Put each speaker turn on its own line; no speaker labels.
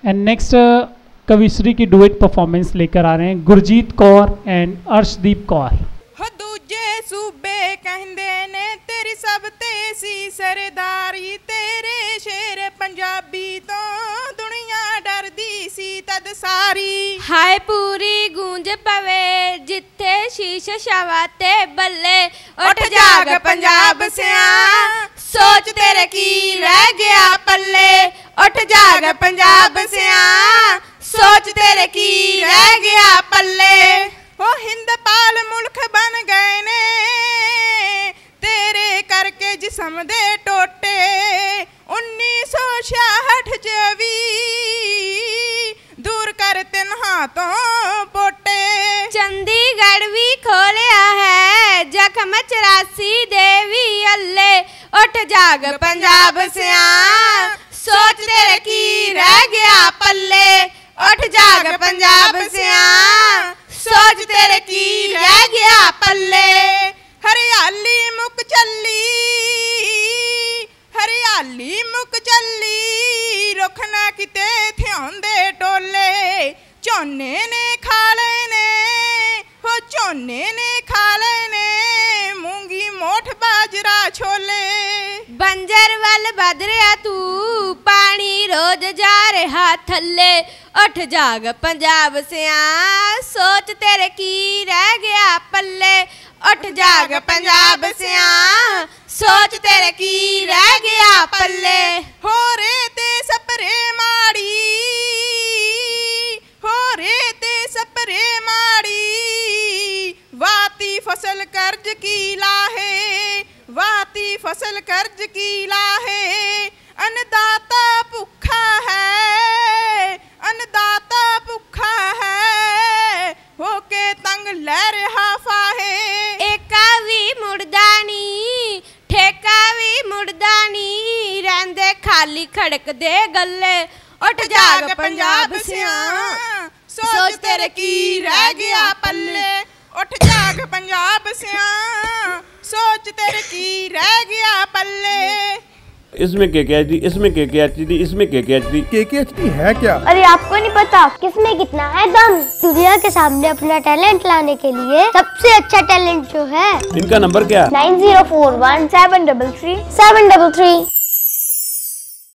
And next कविश्री की duet performance लेकर आ रहे हैं गुरजीत कौर एंड अर्शदीप कौर।
हो दूजे सूबे कहंदे ने तेरी सब ते सी सरदारी, तेरे शेर पंजाबी तो दुनिया डरदी सी तद सारी।
हाय पूरी गूंज पवे जिथे शीश शवाते बल्ले,
उठ जाग पंजाब सिया सोच तेरे की रह गया पल्ले। उठ जाग पंजाब सिया सोच तेरे की रह गया पल्ले। हो हिंदपाल मुल्क बन गए ने तेरे करके जिस्म दे टोटे। 1966 च भी दूर कर तिन हाथों पोटे।
चंडीगढ़ भी खोलिया है जख्म 84 देवी अल्ले। उठ जाग पंजाब सिया सोच तेरे की रह गया पल्ले। उठ जाग पंजाब सिया सोच तेरे की रह गया पल्ले।
हरियाली मुक चली, हरियाली मुक चली, रुख ना किते थियांदे टोले। झोने ने खा लेने, हो झोने ने खा लेने, मूंगी मोठ बाजरा छोले।
बंजर वल बदरिया तू पानी रोज जा रहा थल्ले। उठ जाग पंजाब सिया सोच तेरे की रह गया पल्ले। उठ जाग पंजाब सिया सोच तेरे की रह गया पल्ले।
हो रे ते सपरे माड़ी, हो रे ते सपरे माड़ी, वाती फसल कर्ज की लाहे, वाती फसल कर्ज की लाहे। अन्नदाता भूखा है, अन्नदाता भूखा है, होके तंग ले रहा फाहे।
एका भी मुड़दा नी, ठेका भी मुड़दा नी, रहंदे खाली खड़क दे गल्ले।
उठ जाग पंजाब सिया सोच तेरे की रह गया पल्ले। उठ जाग पंजाब सिया सोच तेरे की रह गया पल्ले।
इसमें KKHD, इसमें KKHD, इसमें KKHD।
KKHD है क्या?
अरे आपको नहीं पता किसमें कितना है दम। दुनिया के सामने अपना टैलेंट लाने के लिए सबसे अच्छा टैलेंट जो है।
इनका नंबर क्या?
9041 733 733।